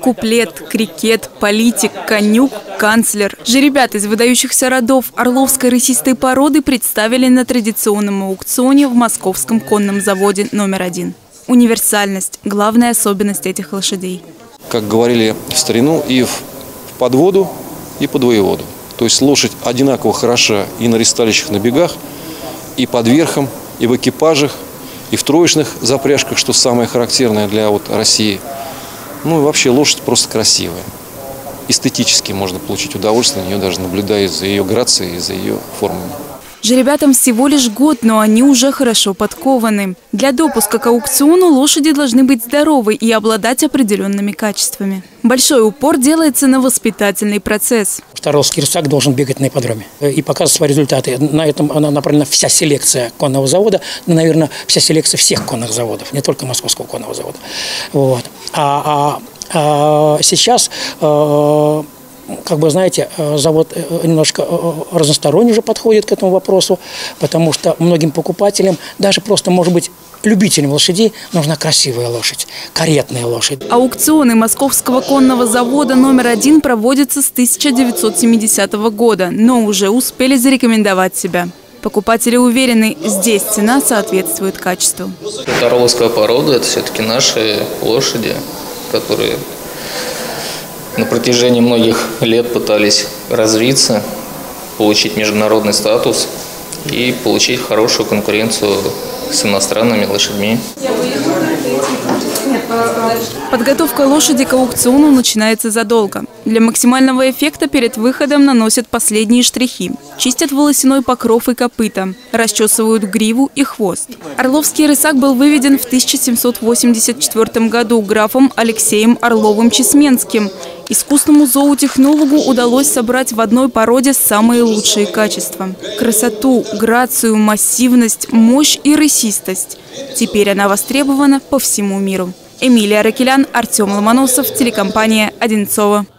куплет, крикет, политик, конюк, канцлер. Жеребят из выдающихся родов орловской рысистой породы представили на традиционном аукционе в Московском конном заводе номер 1. Универсальность – главная особенность этих лошадей. Как говорили в старину, и в подводу, и под воеводу. То есть лошадь одинаково хороша и на ресталищах, на бегах, и под верхом, и в экипажах, и в троечных запряжках, что самое характерное для России. Ну и вообще лошадь просто красивая. Эстетически можно получить удовольствие на нее, даже наблюдая за ее грацией, за ее формами. Жеребятам всего лишь год, но они уже хорошо подкованы. Для допуска к аукциону лошади должны быть здоровы и обладать определенными качествами. Большой упор делается на воспитательный процесс. Орловский рысак должен бегать на ипподроме и показывать свои результаты. На этом она направлена вся селекция конного завода, наверное, вся селекция всех конных заводов, не только Московского конного завода. Вот. Сейчас... Как бы, знаете, завод немножко разносторонне уже подходит к этому вопросу, потому что многим покупателям, даже просто, может быть, любителям лошадей, нужна красивая лошадь, каретная лошадь. Аукционы Московского конного завода номер 1 проводятся с 1970 года, но уже успели зарекомендовать себя. Покупатели уверены, здесь цена соответствует качеству. Это орловская порода, это все-таки наши лошади, которые на протяжении многих лет пытались развиться, получить международный статус и получить хорошую конкуренцию с иностранными лошадьми. Подготовка лошади к аукциону начинается задолго. Для максимального эффекта перед выходом наносят последние штрихи. Чистят волосяной покров и копыта, расчесывают гриву и хвост. Орловский рысак был выведен в 1784 году графом Алексеем Орловым-Чесменским. Искусному зоотехнологу удалось собрать в одной породе самые лучшие качества – красоту, грацию, массивность, мощь и рысистость. Теперь она востребована по всему миру. Эмилия Ракелян, Артем Ломоносов, телекомпания «Одинцово».